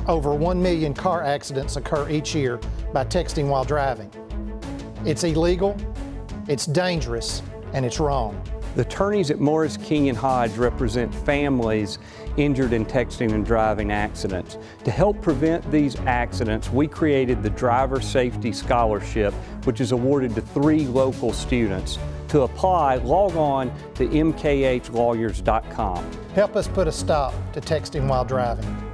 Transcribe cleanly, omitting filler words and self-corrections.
Over 1 million car accidents occur each year by texting while driving. It's illegal, it's dangerous, and it's wrong. The attorneys at Morris, King & Hodge represent families injured in texting and driving accidents. To help prevent these accidents, we created the Driver Safety Scholarship, which is awarded to 3 local students. To apply, log on to mkhlawyers.com. Help us put a stop to texting while driving.